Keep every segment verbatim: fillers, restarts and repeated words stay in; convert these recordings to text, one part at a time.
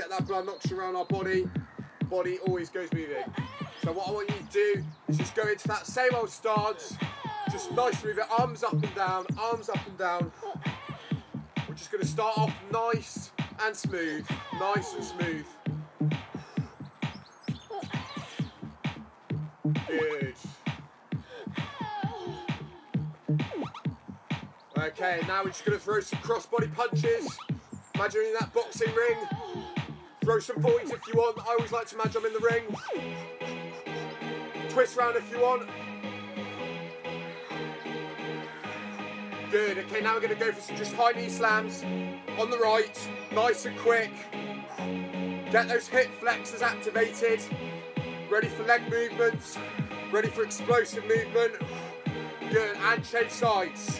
get that blood oxygen around our body. Body always goes moving. So what I want you to do is just go into that same old stance. Just nice move it, arms up and down, arms up and down. We're just going to start off nice and smooth, nice and smooth. Good. Okay, now we're just going to throw some cross-body punches. Imagine you're in that boxing ring. Throw some voids if you want. I always like to imagine I'm in the ring. Twist round if you want. Good. Okay, now we're going to go for some just high knee slams on the right, nice and quick. Get those hip flexors activated. Ready for leg movements. Ready for explosive movement. Good. And change sides.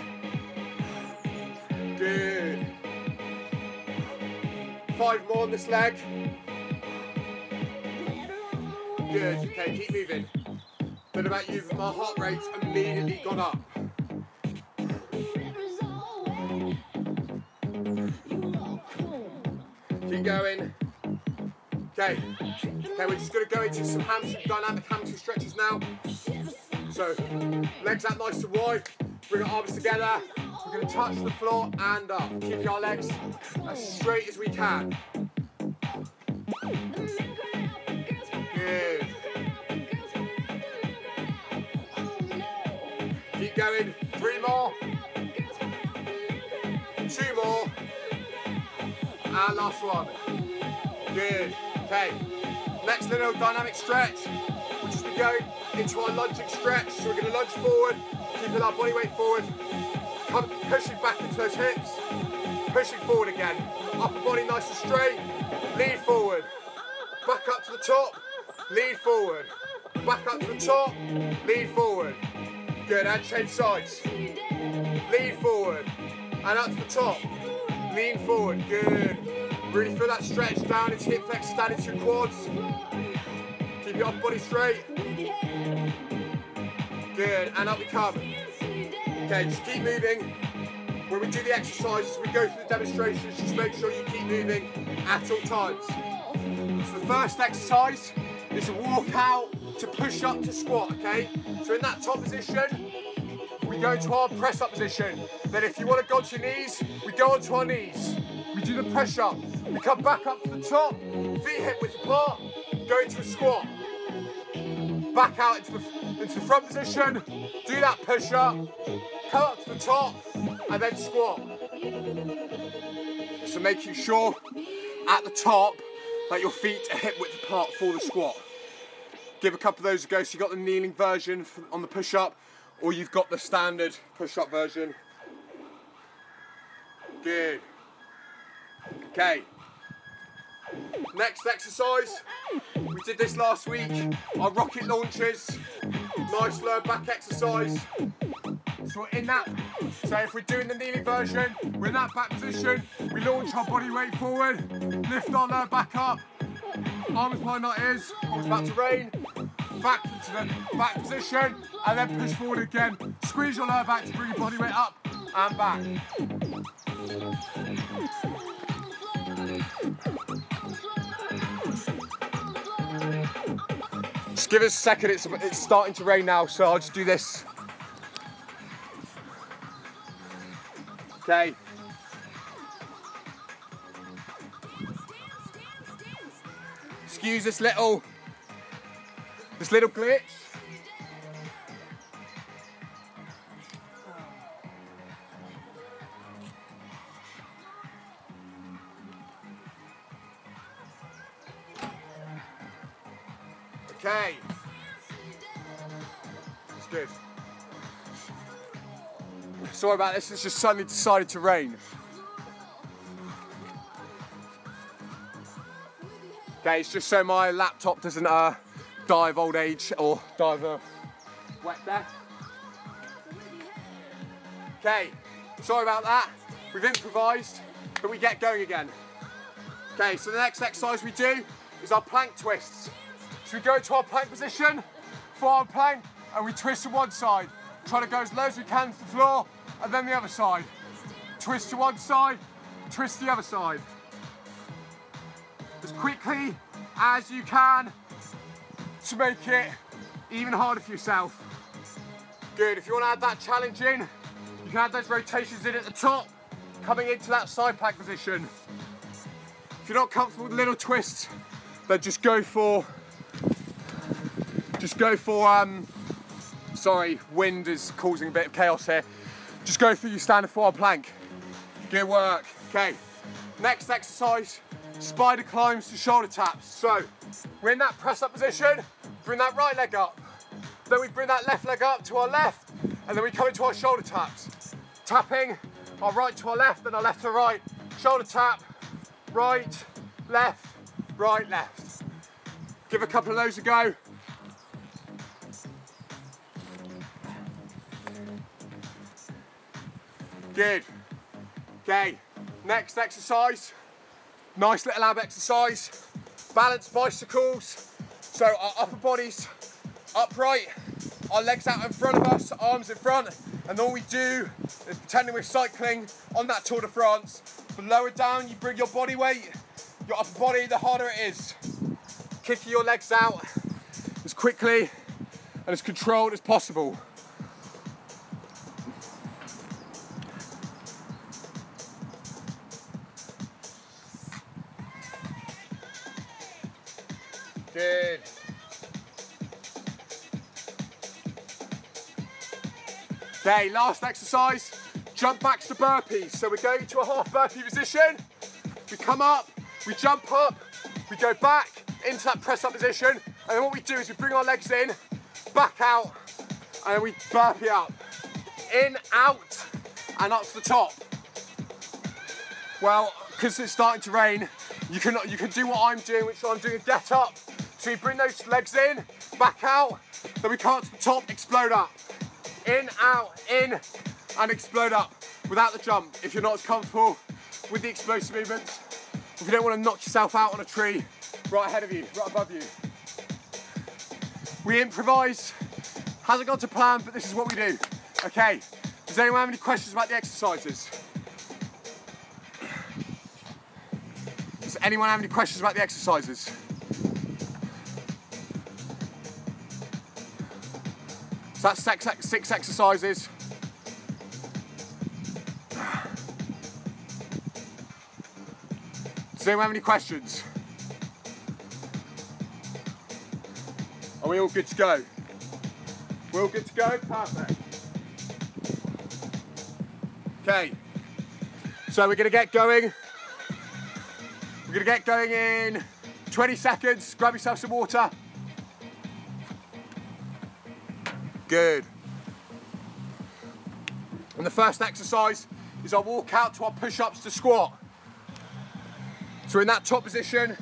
Good. Five more on this leg. Good. Okay, keep moving. What about you? My heart rate's immediately gone up. Keep going. Okay. Okay, we're just going to go into some hamstring, dynamic hamstring stretches now. So, legs out nice and wide. Bring our arms together. We're going to touch the floor and up. Keeping our legs as straight as we can. Good. Keep going. Three more. Two more. And last one. Good. Okay. Next little dynamic stretch. We're just going to go into our lunging stretch. So we're going to lunge forward, keeping our body weight forward. Come pushing back into those hips. Pushing forward again. Upper body nice and straight. Lean forward. Back up to the top. Lean forward. Back up to the top. Lean forward. Good. And change sides. Lean forward. And up to the top. Lean forward. Good. Really feel that stretch down into hip flexors, down into your quads. Keep your upper body straight. Good. And up we come. Okay, just keep moving. When we do the exercises, we go through the demonstrations, just make sure you keep moving at all times. So the first exercise is a walk out to push up to squat, okay? So in that top position, we go to our press up position. Then if you want to go to your knees, we go onto our knees. We do the push up. We come back up to the top, feet hip width apart, go into a squat. Back out into the, into the front position, do that push up, come up to the top, and then squat. So making sure at the top that your feet are hip width apart for the squat. Give a couple of those a go. So you've got the kneeling version on the push up, or you've got the standard push up version. Good. Okay. Next exercise, we did this last week, our rocket launches, nice lower back exercise. So we're in that, so if we're doing the kneeling version, we're in that back position, we launch our body weight forward, lift our lower back up, arms behind our ears, arms about to rain, back into the back position, and then push forward again. Squeeze your lower back to bring your body weight up and back. Just give us a second, it's, it's starting to rain now, so I'll just do this. Okay. Excuse this little, this little glitch. Okay. It's good. Sorry about this, it's just suddenly decided to rain. Okay, it's just so my laptop doesn't uh, die of old age or die of a wet death. Okay, sorry about that. We've improvised, but we get going again. Okay, so the next exercise we do is our plank twists. So we go to our plank position, forearm plank, and we twist to one side. Try to go as low as we can to the floor, and then the other side. Twist to one side, twist the other side. as quickly as you can to make it even harder for yourself. Good, if you want to add that challenge in, you can add those rotations in at the top, coming into that side plank position. If you're not comfortable with little twists, then just go for, just go for, um, sorry, wind is causing a bit of chaos here. Just go for your standard forearm plank. Good work. Okay, next exercise, spider climbs to shoulder taps. So, we're in that press up position, bring that right leg up. Then we bring that left leg up to our left, and then we come into our shoulder taps. Tapping our right to our left, then our left to right. Shoulder tap, right, left, right, left. Give a couple of those a go. Good. Okay, next exercise. Nice little ab exercise. Balance bicycles. So our upper body's upright, our legs out in front of us, arms in front, and all we do is pretending we're cycling on that Tour de France. The lower down you bring your body weight, your upper body, the harder it is. Kicking your legs out as quickly and as controlled as possible. Good. Okay, last exercise, jump backs to burpees. So we're going to a half burpee position. We come up, we jump up, we go back into that press up position. And then what we do is we bring our legs in, back out, and then we burpee up. In, out, and up to the top. Well, because it's starting to rain, you can, you can do what I'm doing, which I'm doing a get up. So you bring those legs in, back out, then we come up to the top, explode up. In, out, in, and explode up without the jump. If you're not as comfortable with the explosive movements, if you don't want to knock yourself out on a tree right ahead of you, right above you. We improvise. Hasn't gone to plan, but this is what we do. Okay, does anyone have any questions about the exercises? Does anyone have any questions about the exercises? So that's six, six exercises. Does anyone have any questions? Are we all good to go? We're all good to go? Perfect. Okay, so we're gonna get going. We're gonna get going in twenty seconds. Grab yourself some water. Good. And the first exercise is our walk out to our push-ups to squat. So in that top position,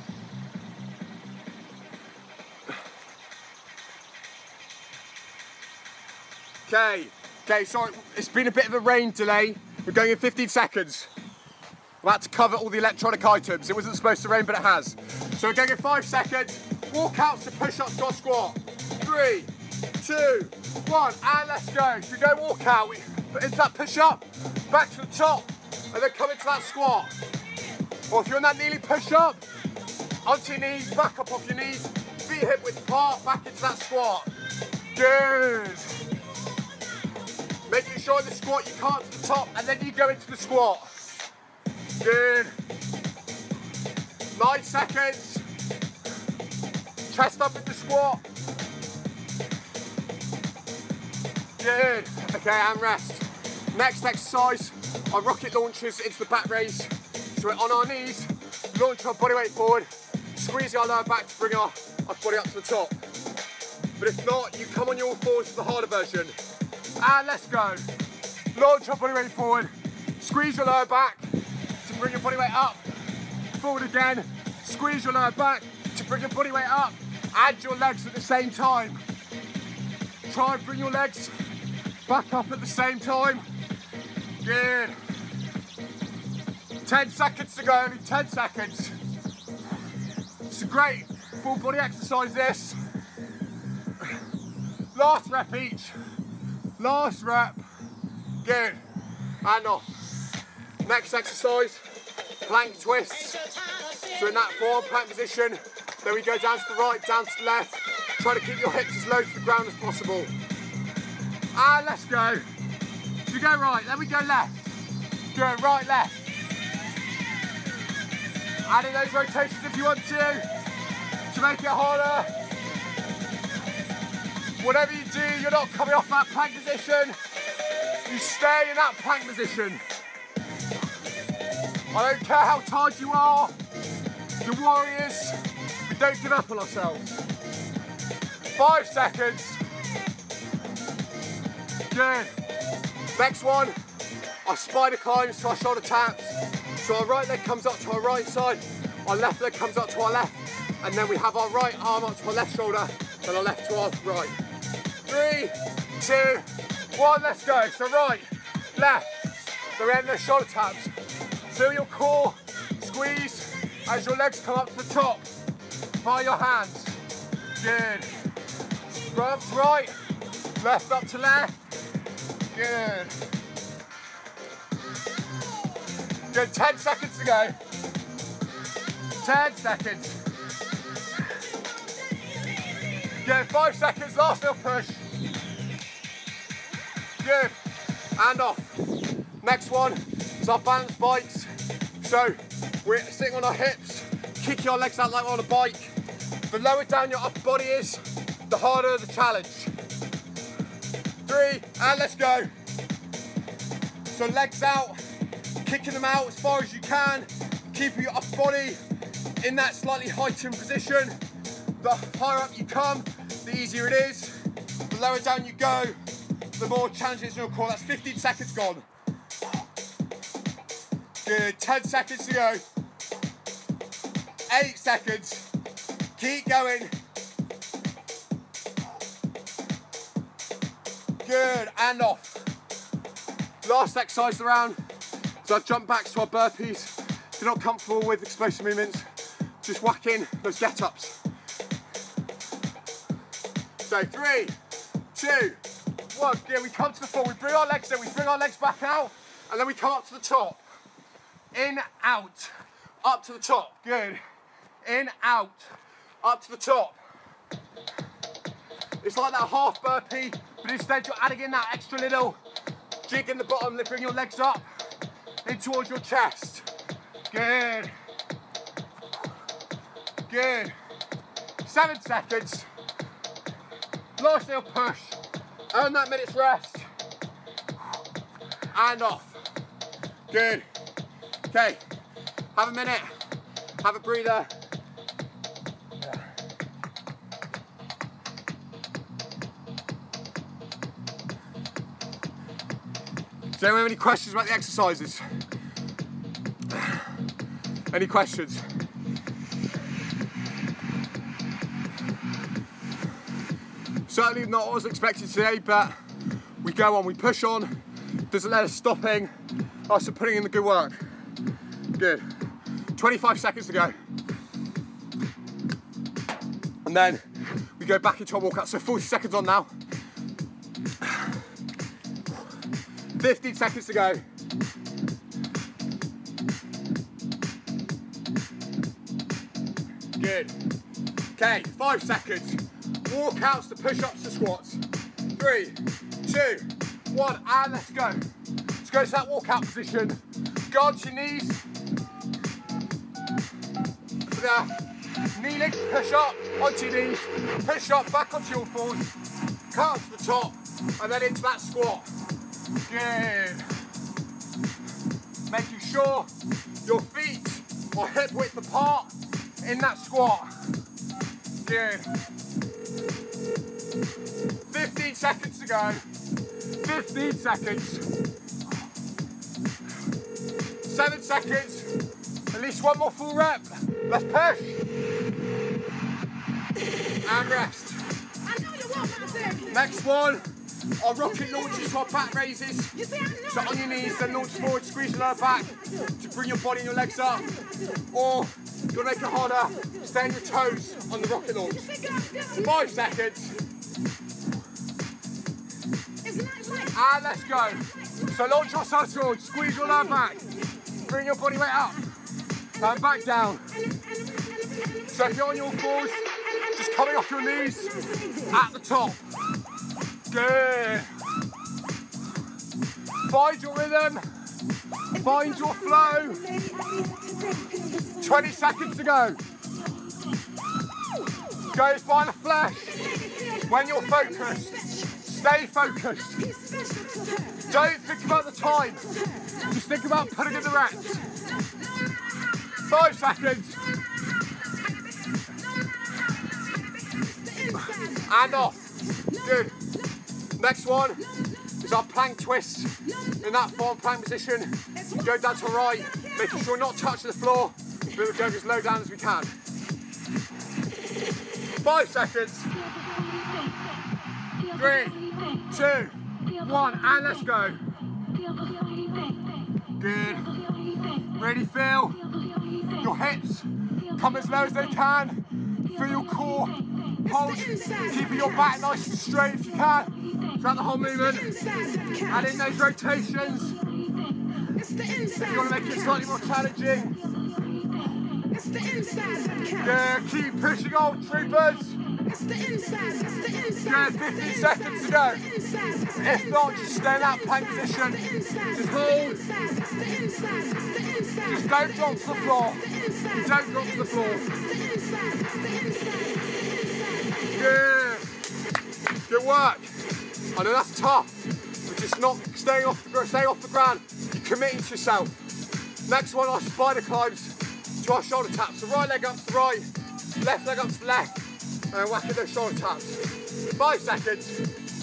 okay, okay, sorry, it's been a bit of a rain delay. We're going in fifteen seconds. I'm about to cover all the electronic items. It wasn't supposed to rain, but it has. So we're going in five seconds. Walk outs to push-ups to our squat. Three, two, one, and let's go. So we go walk out, we put into that push up, back to the top, and then come into that squat. Or if you're in that kneeling push up, onto your knees, back up off your knees, feet hip width apart, back into that squat. Good. Making sure in the squat you can't to the top, and then you go into the squat. Good. Nine seconds. Chest up in the squat. Good. Okay, and rest. Next exercise, our rocket launches into the back raise. So we're on our knees, launch our body weight forward, squeeze our lower back to bring our, our body up to the top. But if not, you come on your fours for the harder version. And let's go. Launch our body weight forward, squeeze your lower back to bring your body weight up. Forward again, squeeze your lower back to bring your body weight up. Add your legs at the same time. Try and bring your legs back up at the same time. Good. ten seconds to go, only ten seconds. It's a great full body exercise this. Last rep each. Last rep. Good. And off. Next exercise, plank twists. So in that forearm plank position, then we go down to the right, down to the left. Try to keep your hips as low to the ground as possible. And let's go. So we go right, then we go left. Go right, left. Add in those rotations if you want to, to make it harder. Whatever you do, you're not coming off that plank position. You stay in that plank position. I don't care how tired you are. The warriors, we don't give up on ourselves. Five seconds. Good. Next one, our spider climbs to our shoulder taps. So our right leg comes up to our right side, our left leg comes up to our left, and then we have our right arm up to our left shoulder, then our left to our right. Three, two, one, let's go. So right, left, the end of the shoulder taps. Feel your core squeeze as your legs come up to the top by your hands. Good. Right up to right, left up to left. Good. Good, ten seconds to go. ten seconds. Good, five seconds, last little push. Good, and off. Next one is our balance bikes. So we're sitting on our hips, kicking our legs out like we're on a bike. The lower down your upper body is, the harder the challenge. Three, and let's go. So legs out, kicking them out as far as you can, keeping your upper body in that slightly heightened position. The higher up you come, the easier it is. The lower down you go, the more challenging it's in your core. That's fifteen seconds gone. Good, ten seconds to go. Eight seconds. Keep going. Good, and off. Last exercise of the round. So our jump backs to our burpees. If you're not comfortable with explosive movements, just whack in those get-ups. So three, two, one. Yeah, we come to the floor, we bring our legs in, we bring our legs back out, and then we come up to the top. In, out, up to the top. Good. In, out, up to the top. It's like that half burpee, but instead you're adding in that extra little jig in the bottom, lifting your legs up in towards your chest. Good. Good. Seven seconds. Last little push. Earn that minute's rest. And off. Good. Okay. Have a minute. Have a breather. Does anyone have any questions about the exercises? Any questions? Certainly not what I was expecting today, but we go on, we push on, doesn't let us stopping, us putting in the good work. Good. twenty-five seconds to go. And then we go back into our walkout. So forty seconds on now. fifteen seconds to go. Good. Okay, five seconds. Walkouts to push-ups to squats. Three, two, one, and let's go. Let's go to that walkout position. Go onto your knees. For the kneeling, push up onto your knees. Push up, back onto your fours. Come up to the top, and then into that squat. Good. Making sure your feet are hip width apart in that squat. Good. fifteen seconds to go. fifteen seconds. Seven seconds. At least one more full rep. Let's push. And rest. Next one. Our rocket launches to our back raises. So on your knees, then launch forward, squeeze your lower back to bring your body and your legs up. Or if you want to make it harder, stay on your toes on the rocket launch. Five seconds. And let's go. So launch your side forward, squeeze your lower back, bring your body weight up. and back down. So if you're on your fours, just coming off your knees at the top. Good. Find your rhythm, find your flow. twenty seconds to go. Go find a flash. When you're focused, stay focused. Don't think about the time, just think about putting in the reps. Five seconds. And off. Good. Next one is our plank twist. In that forward plank position, go down to right, making sure we're not touching the floor. We're going as low down as we can. Five seconds. Three, two, one, and let's go. Good. Really feel your hips come as low as they can. Feel your core. Hold, keeping your back nice and straight if you can throughout the whole movement. Add in those rotations. If you want to make it slightly more challenging. Yeah, keep pushing on, troopers. Yeah, fifteen seconds to go. If not, just stay in that plank position. Just hold. Just don't drop to the floor. Don't drop to the floor. Good. Good work. I know that's tough, but just not staying off the, staying off the ground. You're committing to yourself. Next one, our spider climbs to our shoulder taps. So right leg up to the right, left leg up to the left, and whacking those shoulder taps. Five seconds.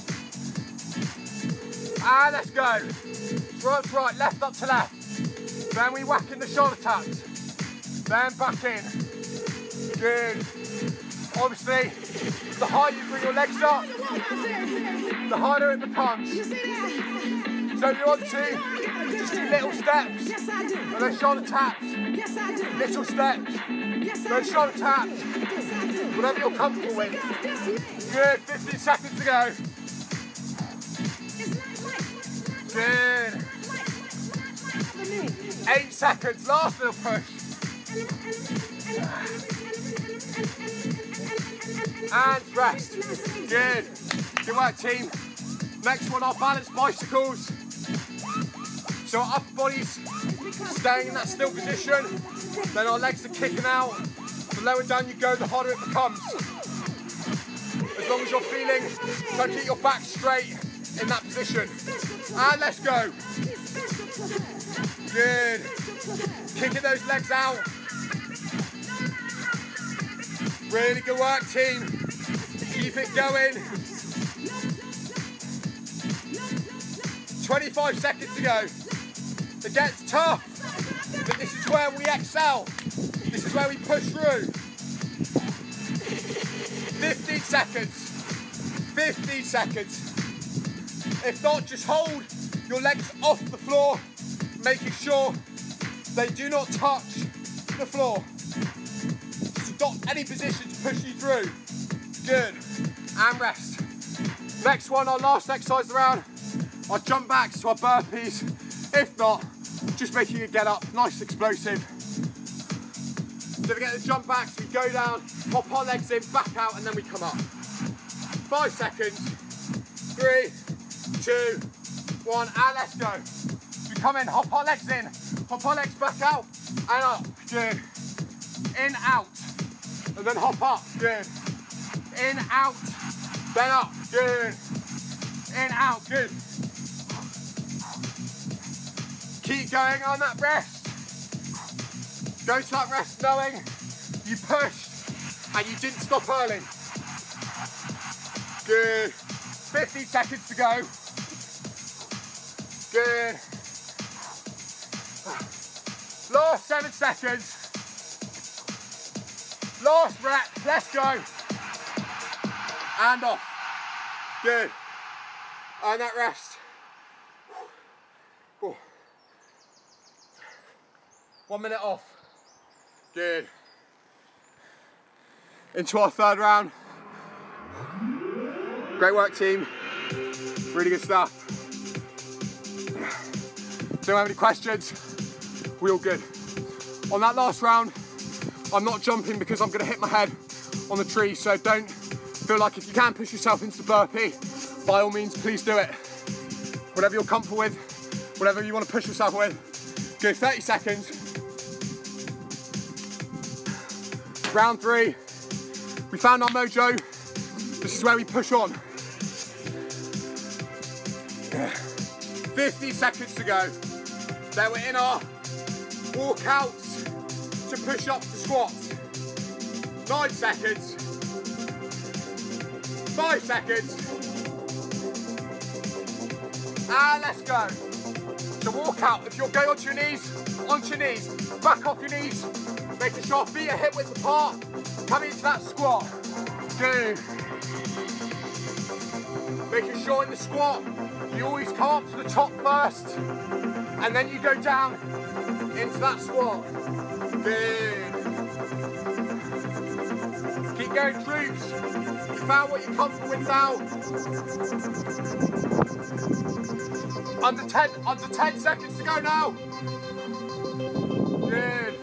And let's go. Right to right, left up to left. Then we whack in the shoulder taps. Then back in. Good. Obviously, the higher you bring your legs up, the harder it becomes. So if you want to, just do little steps. And then shoulder taps. Little steps. Then shoulder taps. Whatever you're comfortable with. Good, fifteen seconds to go. Good. Eight seconds, last little push. And rest. Good. Good work, team. Next one, our balanced bicycles. So our upper body's staying in that still position. Then our legs are kicking out. The lower down you go, the harder it becomes. As long as you're feeling, try to keep your back straight in that position. And let's go. Good. Kicking those legs out. Really good work, team. Keep it going. twenty-five seconds to go. It gets tough, but this is where we excel. This is where we push through. fifteen seconds. fifteen seconds. If not, just hold your legs off the floor, making sure they do not touch the floor. Stop any position to push you through. Good. And rest. Next one, our last exercise around, our jump backs to our burpees. If not, just making it get up, nice explosive. So we get the jump backs, we go down, pop our legs in, back out, and then we come up. Five seconds. Three, two, one, and let's go. So we come in, hop our legs in, hop our legs back out, and up. Good. In, out. And then hop up, good. In, out, then up, good. In, out, good. Keep going on that rest. Go to that rest knowing you pushed and you didn't stop early. Good. fifteen seconds to go. Good. Last seven seconds. Last rep, let's go. And off. Good. And that rest. Whew. One minute off. Good. Into our third round. Great work, team. Really good stuff. Don't have any questions? We all good. On that last round, I'm not jumping because I'm gonna hit my head on the tree, so don't feel like if you can push yourself into the burpee, by all means, please do it. Whatever you're comfortable with, whatever you wanna push yourself with. Go thirty seconds. Round three, we found our mojo. This is where we push on. fifty seconds to go. Then we're in our walkouts to push up to squats. Nine seconds. Five seconds. And let's go. So walk out. If you're going onto your knees, onto your knees, back off your knees, making sure feet are hip width apart, coming into that squat. Good. Making sure in the squat, you always come up to the top first, and then you go down into that squat. Good. Keep going, troops. You found what you're comfortable with now. Under ten, under ten seconds to go now. Good.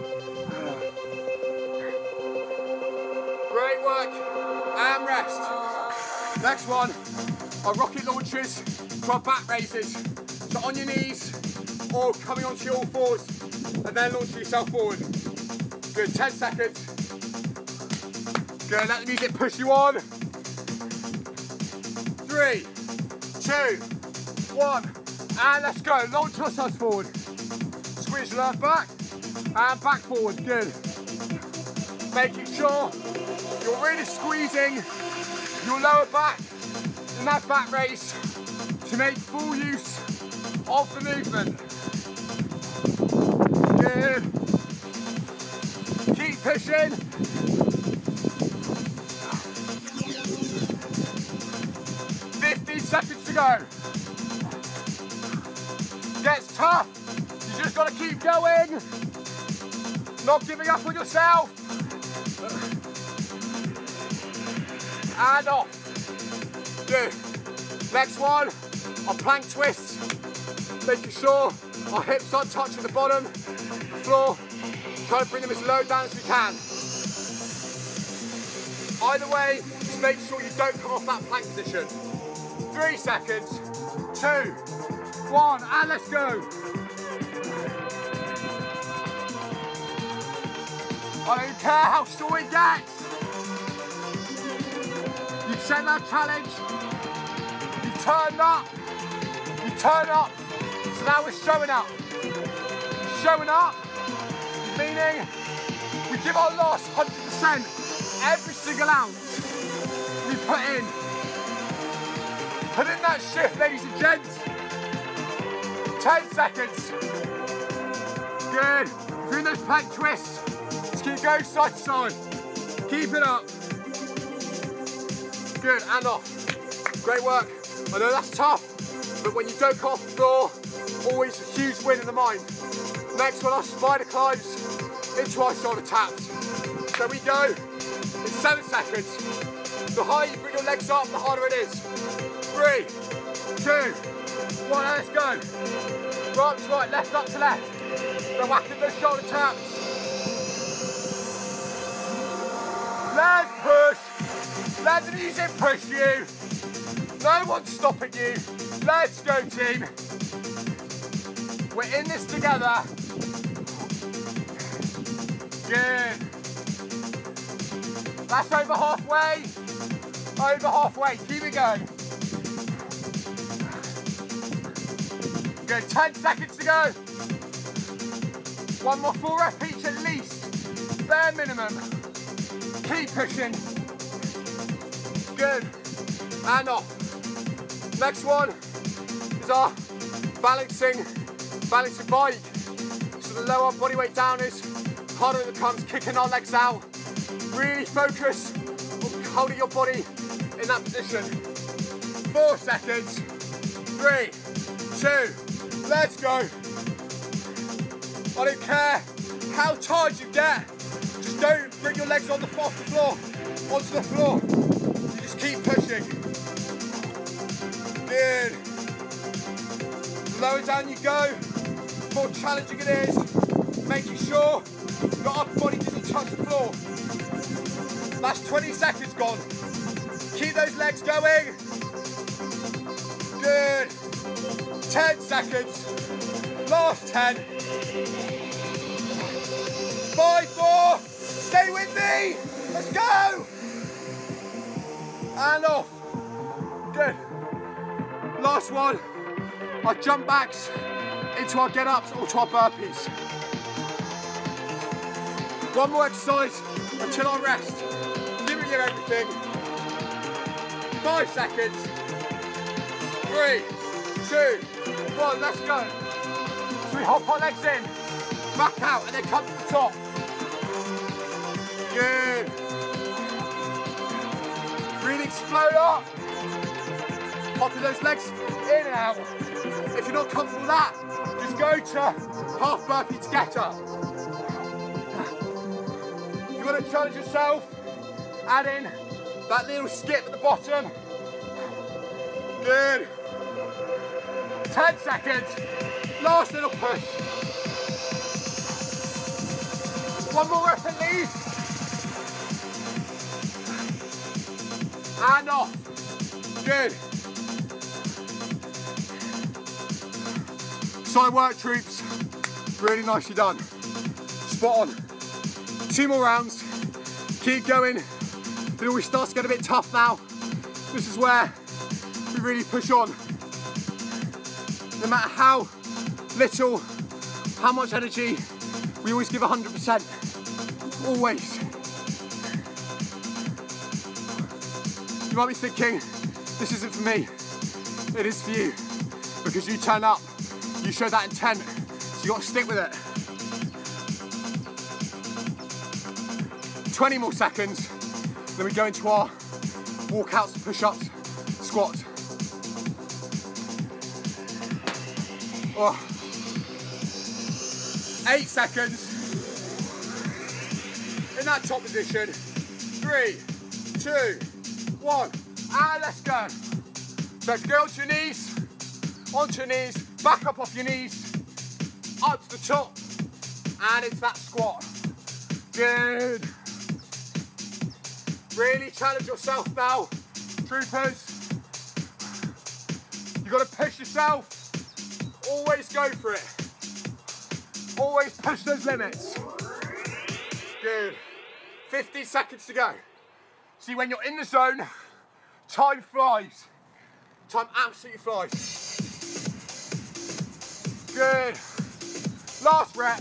Great work. And rest. Next one, our rocket launches to our back raises. So on your knees or coming onto your all fours and then launching yourself forward. Good, ten seconds. Good, let the music push you on. Three, two, one, and let's go. Launch ourselves forward. Squeeze your left back and back forward, good. Making sure you're really squeezing your lower back in that back raise to make full use of the movement. Good. Keep pushing. fifteen seconds to go. Gets tough. You just gotta keep going. Not giving up on yourself. And off. Good. Next one, our plank twists. Making sure our hips aren't touching the bottom floor. Trying to bring them as low down as we can. Either way, just make sure you don't come off that plank position. Three seconds, two, one, and let's go. I don't care how short it gets. You set that challenge, you turned up, you turn up. So now we're showing up. Showing up, meaning we give our last one hundred percent every single ounce we put in. Put in that shift, ladies and gents. ten seconds. Good. Doing those plank twists. Just keep going side to side. Keep it up. Good, and off. Great work. I know that's tough, but when you don't come off the floor, always a huge win in the mind. Next one, our spider climbs into our shoulder taps. So we go in seven seconds. The higher you bring your legs up, the harder it is. Three, two, one, and let's go. Right to right, left up to left. Then whacking those shoulder taps. Let's push. Let the music push you. No one's stopping you. Let's go, team. We're in this together. Good. That's over halfway. Over halfway. Keep it going. Good. ten seconds to go. One more full rep each at least. Bare minimum. Keep pushing. Good. And off. Next one is our balancing, balancing bike. So the lower body weight down is, harder it becomes, kicking our legs out. Really focus on holding your body in that position. Four seconds. Three, two, let's go. I don't care how tired you get. Just don't bring your legs on the, off the floor, onto the floor. You just keep pushing. Good. The lower down you go, the more challenging it is. making sure your upper body doesn't touch the floor. That's twenty seconds gone. Keep those legs going. Good. ten seconds. Last ten. Five more. Stay with me. Let's go. And off. Good. Last one. Our jump backs into our get-ups or to our burpees. One more exercise until I rest. Giving you everything. Five seconds. Three, two, one, let's go. So we hop our legs in, back out, and then come to the top. Good. Breathing slowly up. Popping those legs in and out. If you're not comfortable with that, just go to half burpee to get up. If you want to challenge yourself, add in that little skip at the bottom. Good. ten seconds. Last little push. One more rep at least. And off. Good. Side work, troops. Really nicely done. Spot on. Two more rounds. Keep going. It always starts to get a bit tough now. This is where we really push on. No matter how little, how much energy, we always give one hundred percent. Always. You might be thinking, this isn't for me. It is for you. Because you turn up, you show that intent, so you got to stick with it. twenty more seconds, then we go into our walkouts, push-ups, squats. Oh. Eight seconds. In that top position. Three, two, one, and let's go. So if you go onto your knees, onto your knees, back up off your knees, up to the top, and into that squat. Good. Really challenge yourself now, troopers. You've got to push yourself. Always go for it. Always push those limits. Good. fifteen seconds to go. See, when you're in the zone, time flies. Time absolutely flies. Good. Last rep.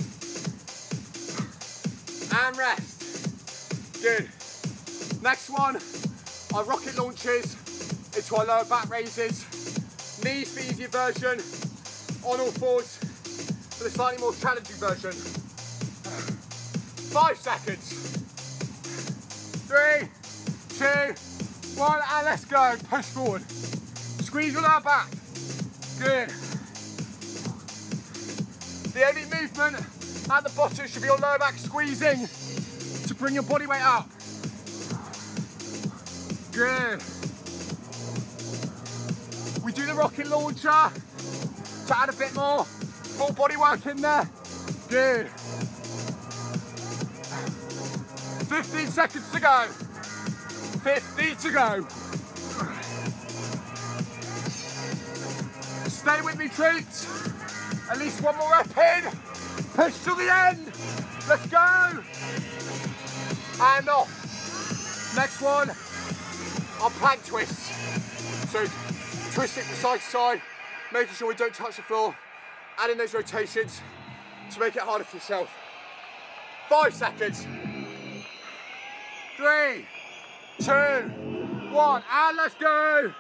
And rest. Good. Next one, our rocket launches into our lower back raises. Knees for easier version. On all fours for the slightly more challenging version. Five seconds. Three, two, one, and let's go. Push forward. Squeeze your lower back. Good. The only movement at the bottom should be your lower back squeezing to bring your body weight up. Good. We do the rocket launcher to add a bit more full body work in there. Good. fifteen seconds to go. fifty to go. Stay with me, troops. At least one more rep in. Push to the end. Let's go. And off. Next one, our plank twists. So twist it from side to side, making sure we don't touch the floor, adding those rotations to make it harder for yourself. Five seconds. Three, two, one, and let's go.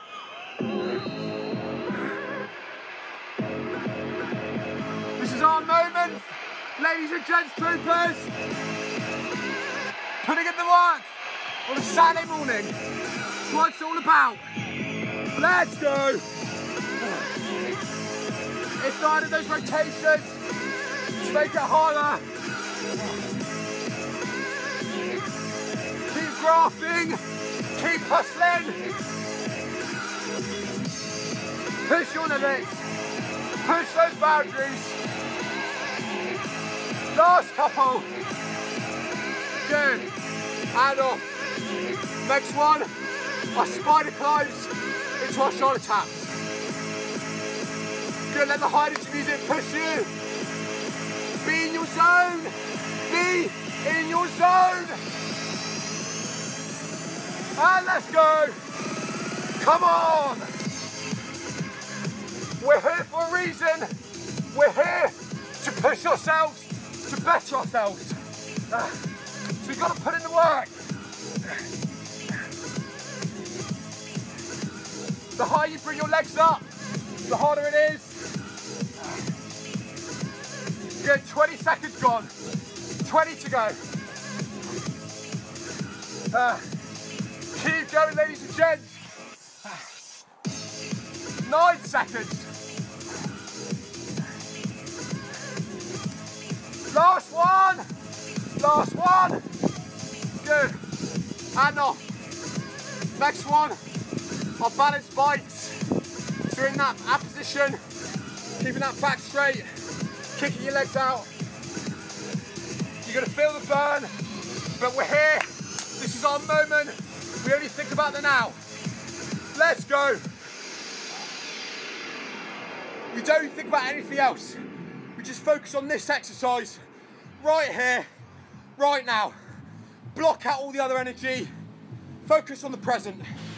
This is our moment, ladies and gents, troopers. Putting in the work on a Saturday morning. That's what it's all about. Let's go. It's not in those rotations to make it harder. Keep grafting, keep hustling. Push your limits, push those boundaries. Last couple. Good. And off. Next one, our spider climbs into our shoulder taps. Good, let the high energy music push you. Be in your zone. Be in your zone. And let's go. Come on. We're here for a reason. We're here to push ourselves, to better ourselves. Uh, so we've got to put in the work. The higher you bring your legs up, the harder it is. Good, twenty seconds gone. twenty to go. Uh, keep going, ladies and gents. Nine seconds. Last one. Last one. Good. And off. Next one. Our balance bites. So in that ab position, keeping that back straight, kicking your legs out. You're gonna feel the burn, but we're here. This is our moment. We only think about the now. Let's go. We don't think about anything else. We just focus on this exercise right here, right now. Block out all the other energy. Focus on the present.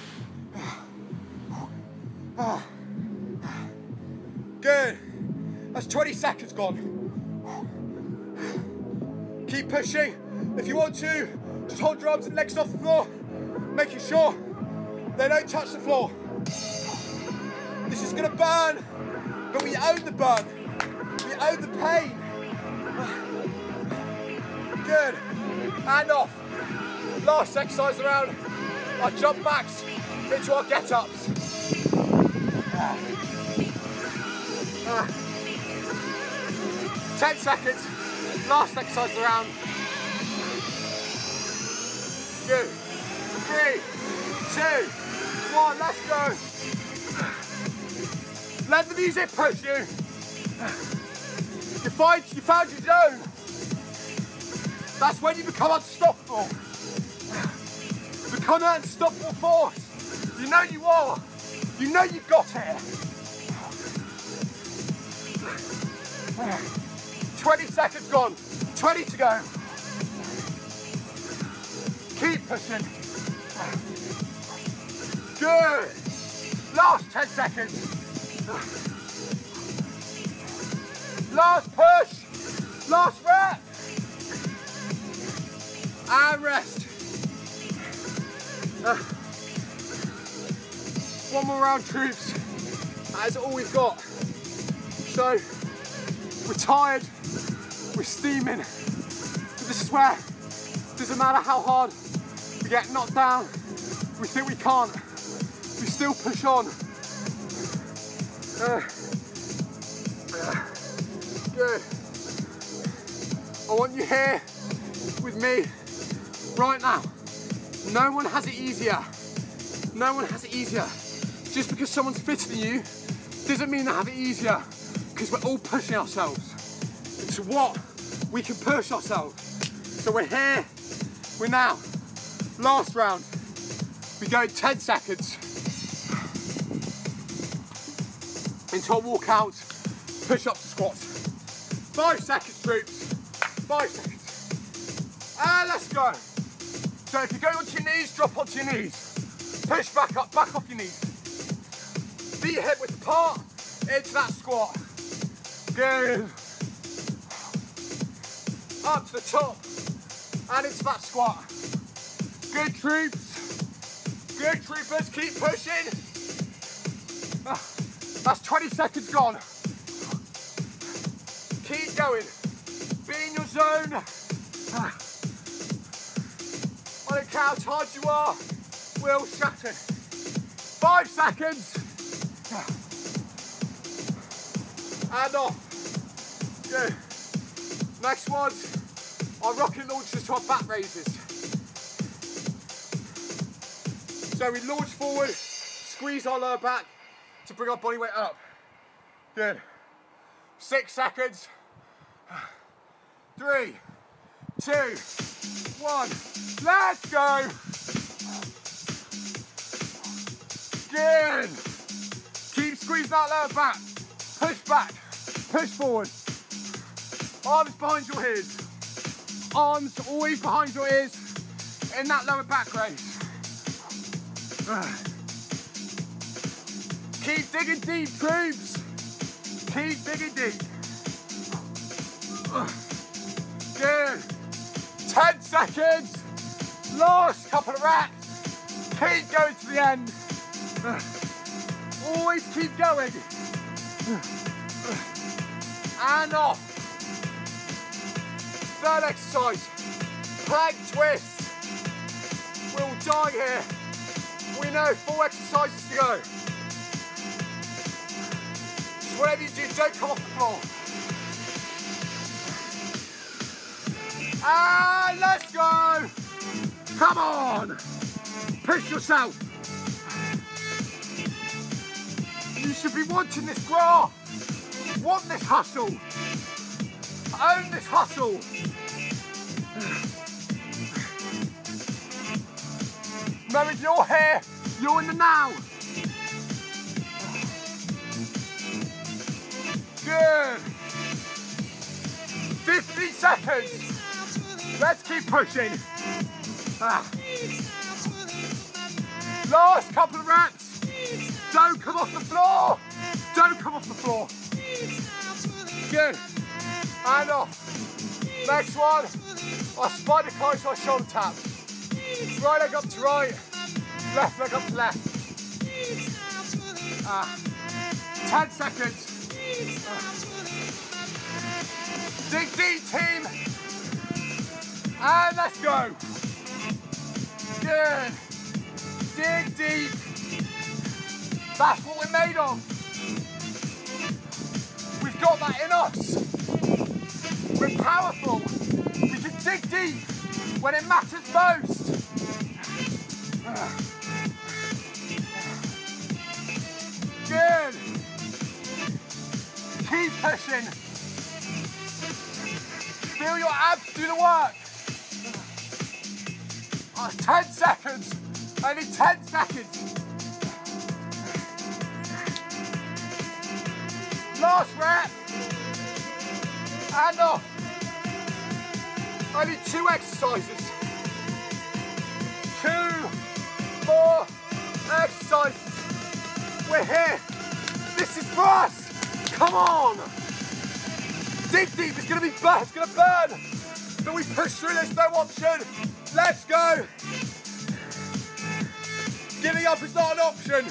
Good. That's twenty seconds gone. Keep pushing. If you want to, just hold your arms and legs off the floor, making sure they don't touch the floor. This is gonna burn, but we own the burn. We own the pain. Good. And off. Last exercise around our jump backs into our get-ups. Uh, ten seconds. Last exercise around. Two, three, two, one, let's go. Let the music push you. You find, you found your zone. That's when you become unstoppable. Become an unstoppable force. You know you are. You know you've got it. twenty seconds gone. twenty to go. Keep pushing. Good. Last ten seconds. Last push. Last rep. And rest. Uh, one more round, troops. That is all we've got. So, we're tired, we're steaming. But this is where, it doesn't matter how hard we get knocked down, we think we can't, we still push on. Uh, uh, good. I want you here with me right now. No one has it easier. No one has it easier. Just because someone's fitter than you doesn't mean they have it easier, because we're all pushing ourselves. It's what we can push ourselves. So we're here, we're now. Last round. We go in ten seconds into our walkout, push up to squats. Five seconds, troops. Five seconds. And let's go. So if you're going onto your knees, drop onto your knees. Push back up, back off your knees. Beat your hip width apart into that squat. Good. Up to the top and into that squat. Good, troops. Good, troopers, keep pushing. That's twenty seconds gone. Keep going. Be in your zone. I don't care how tired you are, we'll shatter. Five seconds. And off. Good. Next one's our rocket launches to our back raises. So we launch forward, squeeze our lower back to bring our body weight up. Good. Six seconds. three, two, one. Let's go. Good. Keep squeezing that lower back. Push back, push forward. Arms behind your ears. Arms always behind your ears in that lower back raise. Keep digging deep, troops. Keep digging deep. Good. ten seconds. Last couple of reps. Keep going to the end. Always keep going. And off. Third exercise. Plank twist. We'll die here. We know four exercises to go. Just whatever you do, don't come off the floor. And let's go. Come on. Push yourself. You should be wanting this graph. Want this hustle. Own this hustle. Remember, you're here. You're in the now. Good. fifty seconds. Let's keep pushing. Ah. Last couple of reps. Don't come off the floor. Don't come off the floor. Good. And off. Next one. Our spider climb, our shoulder taps. Right leg up to right. Left leg up to left. Ah. ten seconds. Ah. Dig deep, team. And let's go. Good. Dig deep. That's what we're made of. We've got that in us. We're powerful. We can dig deep when it matters most. Good. Keep pushing. Feel your abs do the work. Oh, ten seconds. Only ten seconds. Last rep. And off. Only two exercises. Two more exercises. We're here. This is for us. Come on. Dig deep. It's going to be burn. It's going to burn. But we push through. There's no option. Let's go. Giving up is not an option.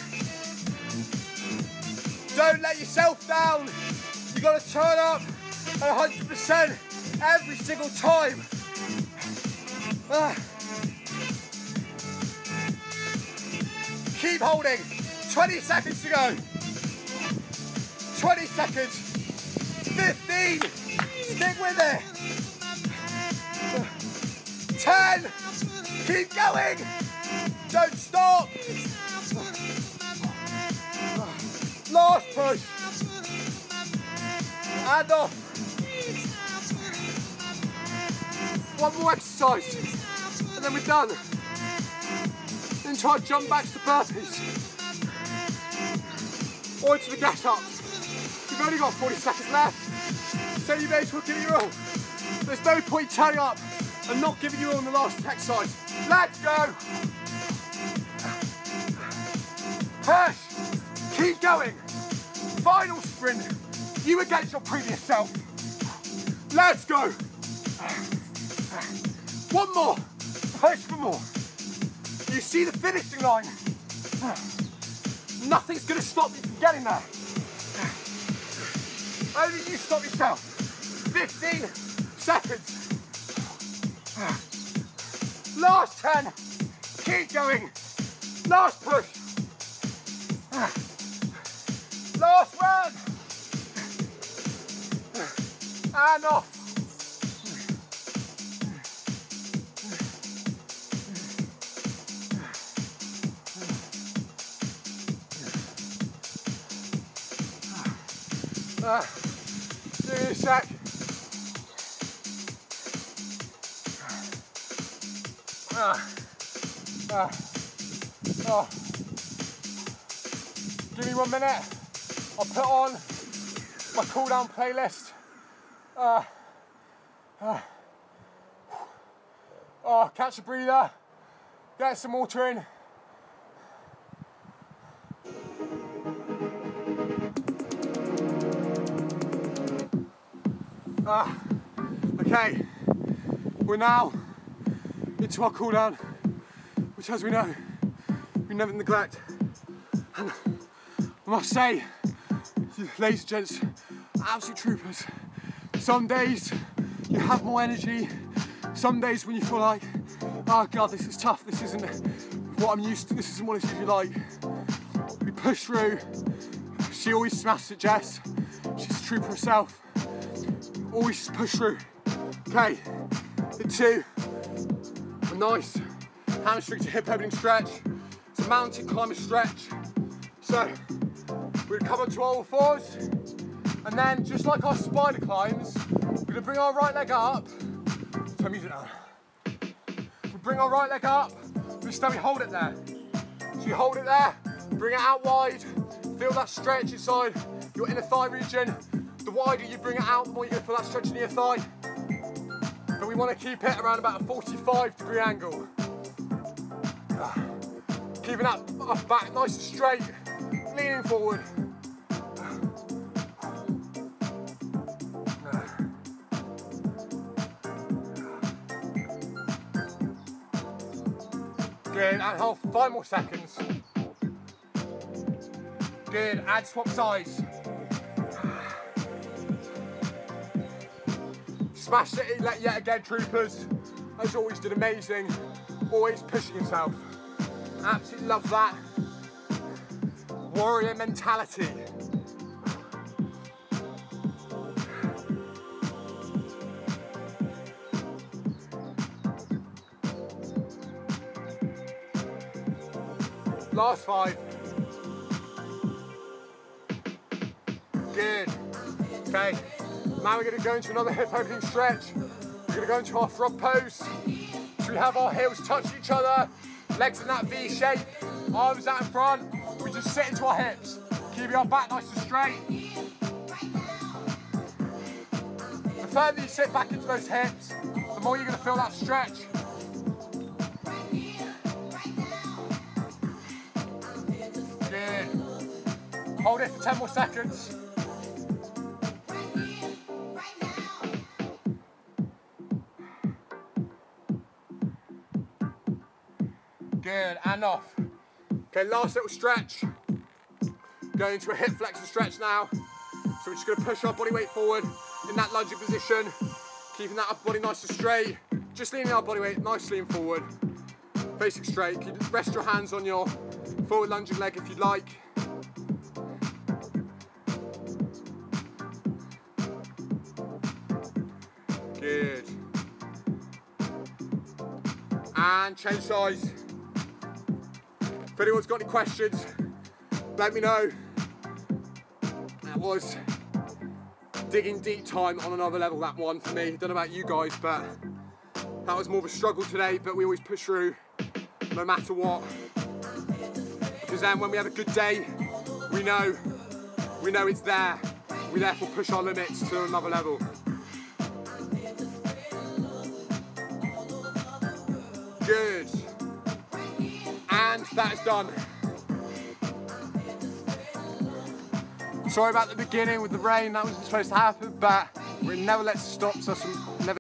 Don't let yourself down. You've got to turn up at one hundred percent every single time. Ah. Keep holding. twenty seconds to go. twenty seconds. fifteen. Stick with it. ten. Keep going. Don't stop. Last push. And off. One more exercise. And then we're done. Then try and jump back to burpees. Or into the get ups. You've only got forty seconds left. So you may as well give it your all. There's no point turning up and not giving you all in the last exercise. Let's go. Push. Keep going. Final sprint. You against your previous self. Let's go. One more. Push for more. You see the finishing line. Nothing's going to stop you from getting there. Only you stop yourself. fifteen seconds. Last ten. Keep going. Last push. Last round. And off. Uh, give me a sec. Ah. Ah. Oh. Give me one minute. I'll put on my cool down playlist. Uh, uh, oh, catch a breather. Get some water in. Ah, okay, we're now into our cool down, which, as we know, we never neglect. And I must say, ladies and gents, absolute troopers. Some days you have more energy. Some days when you feel like, oh God, this is tough. This isn't what I'm used to. This isn't what it's usually like. We push through. She always smashes it, Jess. She's a trooper herself. Always push through. Okay, hit two. A nice hamstring to hip opening stretch. It's a mountain climber stretch. So we're gonna come onto all fours, and then just like our spider climbs, we're gonna bring our right leg up. Turn music down. We bring our right leg up. This time we hold it there. So you hold it there, bring it out wide. Feel that stretch inside your inner thigh region. The wider you bring it out, the more you're going to feel that stretch in your thigh. But we want to keep it around about a forty-five degree angle. Uh, keeping that up, back nice and straight, leaning forward. Good, and hold five more seconds. Good, and swap sides. Smashed it yet again, troopers. As always, did amazing. Always pushing yourself. Absolutely love that. Warrior mentality. Last five. Good. Okay. Now we're going to go into another hip opening stretch. We're going to go into our frog pose. So we have our heels touch each other, legs in that V shape, arms out in front. We just sit into our hips, keeping our back nice and straight. The further you sit back into those hips, the more you're going to feel that stretch. Good. Hold it for ten more seconds. Good, and off. Okay, last little stretch. Going into a hip flexor stretch now. So we're just gonna push our body weight forward in that lunging position, keeping that upper body nice and straight. Just leaning our body weight nicely and forward. Facing straight. You can rest your hands on your forward lunging leg if you'd like. Good. And change size. If anyone's got any questions, let me know. That was digging deep time on another level, that one for me. Don't know about you guys, but that was more of a struggle today, but we always push through no matter what. Because then when we have a good day, we know, we know it's there. We therefore push our limits to another level. Good. And that is done. Sorry about the beginning with the rain, that wasn't supposed to happen, but we never let it stop us from never